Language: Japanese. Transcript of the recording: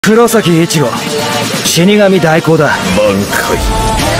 黒崎一護、死神代行だ。 挽回。